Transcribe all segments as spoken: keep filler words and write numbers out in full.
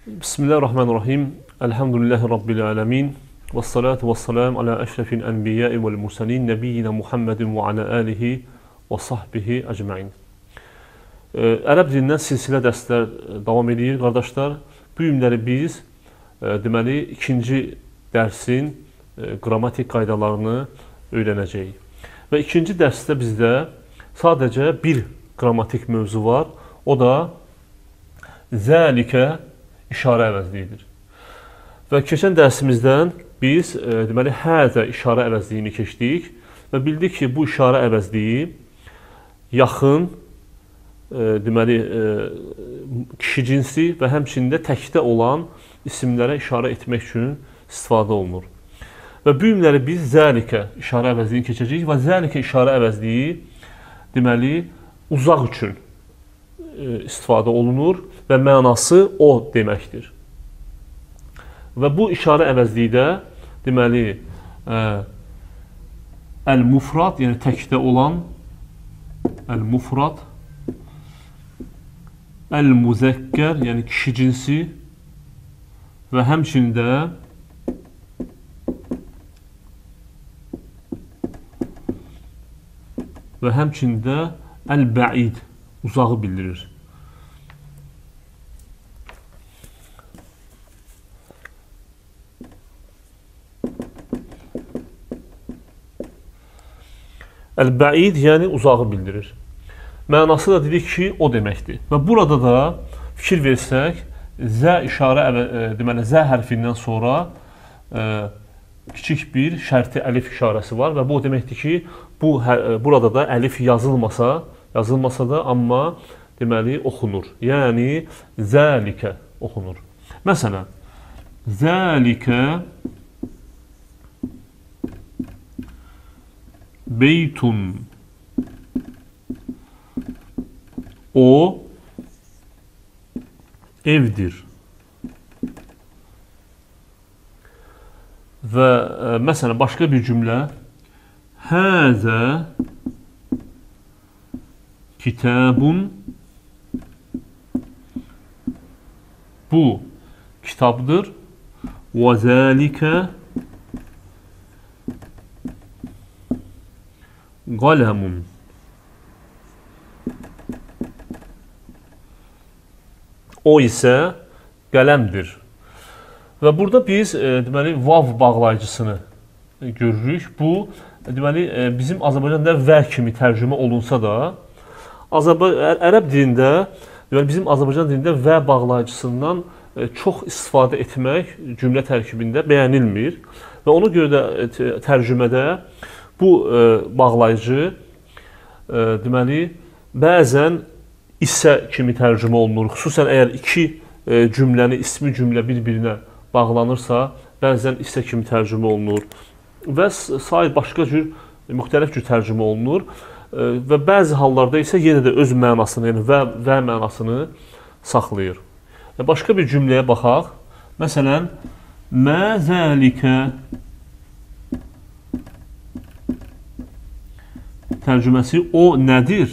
Bismillahirrahmanirrahim. Elhamdülillahi Rabbil alemin. Və salatu və salam alə əşrəfil ənbiyyə vəl mursəlin nəbiyyina Muhammedin və alə alihi və sahbihi əcməin. Ərəb dilindən silsilə dərslər davam edir, qardaşlar. Bu günləri biz deməli ikinci dərsin qrammatik qaydalarını öyrənəcəyik. Və ikinci dərsdə bizdə sadəcə bir qrammatik mövzu var. O da zəlikə işarə əvəzliyidir. Və keçən dərsimizdən biz e, deməli həzə işarə əvəzliyini keçdik və bildik ki, bu işarə əvəzliyi yaxın e, deməli e, kişi cinsi və həmçində təkdə olan isimlərə işarə etmək üçün istifadə olunur. Və bu günləri biz zəlikə işarə əvəzliyini keçəcəyik və zəlikə işarə əvəzliyi deməli uzaq üçün istifadə olunur və mənası o deməkdir. Və bu işarə əvəzlikdə deməli əl-mufrad, yəni təkdə olan əl-mufrad, əl-müzəkkər, yəni kişi cinsi və həmçində və həmçində əl-bəid, uzağı bildirir. Əl-bəid, yəni uzağı bildirir. Mənası da dedik ki, o deməkdir. Və burada da fikir versək, zə işarə, deməli, zə hərfindən sonra e, kiçik bir şərti əlif işarəsi var və bu o deməkdir ki, bu, burada da əlif yazılmasa, yazılmasa da, amma deməli oxunur. Yəni zəlikə oxunur. Məsələn, zəlikə beytun, o evdir. Və e, məsələn, başqa bir cümlə, həzə kitabun, bu kitabdır. Və zəlikə qələmun, o isə qələmdir. Və burada biz e, deməli vav bağlayıcısını görürük. Bu deməli e, bizim Azərbaycan dilində və kimi tərcümə olunsa da, Azərbaycan ərəb dilində, yəni bizim Azərbaycan dilində və bağlayıcısından çox istifadə etmək cümlə tərkibində bəyənilmir və ona görə də tərcümədə bu bağlayıcı deməli bəzən isə kimi tərcümə olunur. Xüsusən əgər iki cümləni, ismi cümlə bir-birinə bağlanırsa, bəzən isə kimi tərcümə olunur və sair başqa cür müxtəlif cür tərcümə olunur. Və bəzi hallarda isə yenə də öz mənasını, yəni və, və mənasını saxlayır. Başqa bir cümləyə baxaq. Məsələn, mə zəlikə tərcüməsi o nədir?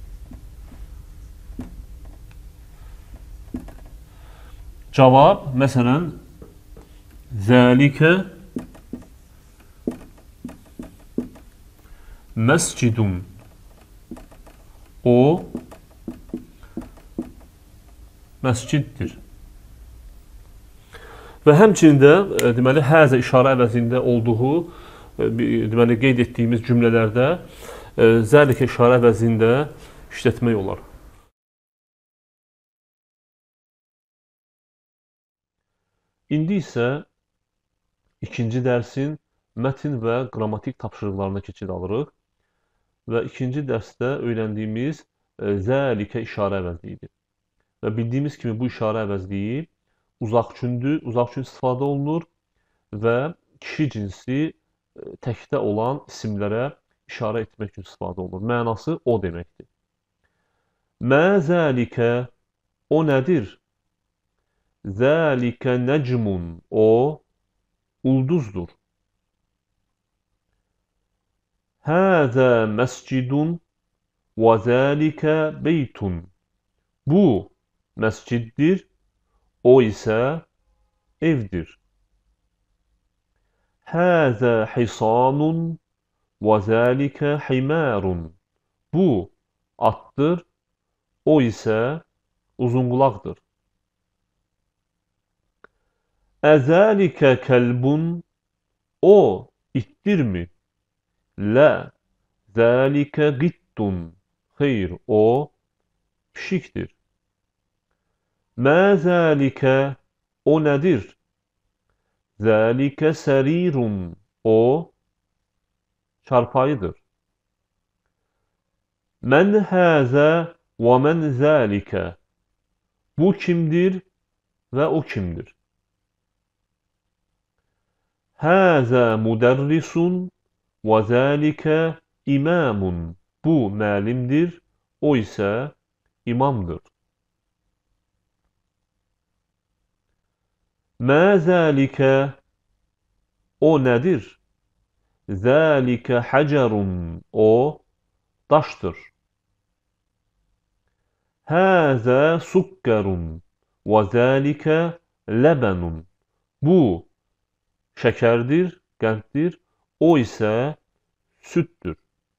Cavab, məsələn, zəlikə məscidun, o məsciddir. Və həmçinin də deməli həzə işarə əvəzində olduğu deməli qeyd etdiyimiz cümlələrdə zəlikə işarə əvəzində işlətmək olar. İndi isə ikinci dərsin mətn və qrammatik tapşırıqlarına keçid alırıq və ikinci dərsdə öyrəndiyimiz zəlikə işarə əvəzliyidir. Və bildiyimiz kimi bu işarə əvəzliyi uzaq üçündür, uzaq üçün istifadə olunur və kişi cinsi təkdə olan isimlərə işarə etmək üçün istifadə olunur. Mənası o deməkdir. Mə zəlikə, o nədir? Zəlikə nəcmun, o ulduzdur. Həzə məscidun və zəlikə beytun. Bu məsciddir, O isə evdir. Həzə hisanun və zəlikə himarun. Bu atdır, o isə uzunqulaqdır. Əzəlikə kəlbun. O ittirmi? Lə, zəlikə qittun. Xeyr, o pişikdir. Mə zəlikə, o nədir? Zəlikə sərirun. O çarpayıdır. Mən həzə və mən zəlikə. Bu kimdir və o kimdir? Həzə müdərrisun və zəlikə imamun. Bu müəllimdir, o isə imamdır. Mə zəlikə, o nədir? Zəlikə həcərun. O daşdır. Həzə sukkərun və zəlikə ləbənun. Bu şəkərdir, qənddir, o isə süddür.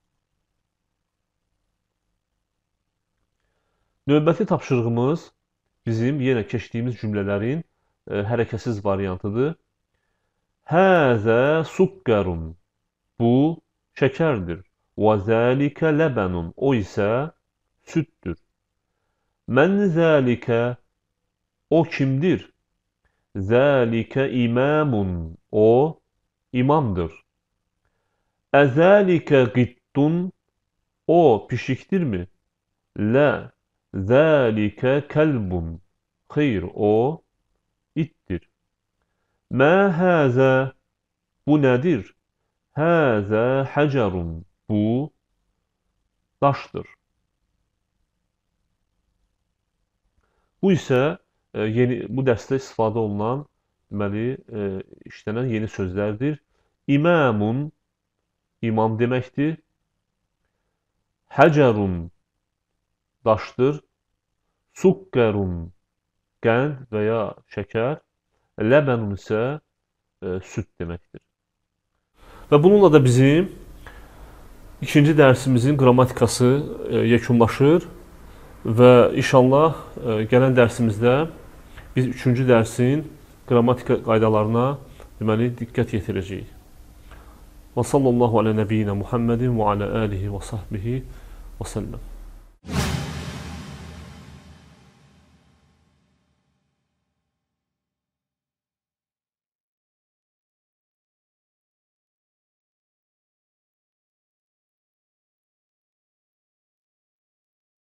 Növbəti tapşırığımız bizim yenə keçdiyimiz cümlələrin e, hərəkətsiz variantıdır. Həzə sukkərun. Bu şəkərdir. Və zəlikə ləbənun. O isə süddür. Mən zəlikə, o kimdir? Zəlikə imamun. O imamdır. Əzəlikə qittun. O pişikdirmi? Lə, zəlikə kəlbun. Xeyr, o ittir. Mə həzə, bu nədir? Həzə həcərun. Bu daşdır. Bu isə e, yeni, bu dərsdə istifadə olunan, deməli, e, işlənən yeni sözlərdir. İmamun, imam deməkdir. Həcərun, daşdır. Sukkərun, qənd və ya şəkər. Ləbənun isə e, süd deməkdir. Və bununla da bizim ikinci dərsimizin qrammatikası e, yekunlaşır. Və inşallah e, gələn dərsimizdə biz üçüncü dərsin qrammatika qaydalarına deməli diqqət yetirəcəyik. Və sallallahu alə nəbiyyinə Muhammedin və alə alihi və sahbihi və səlləm.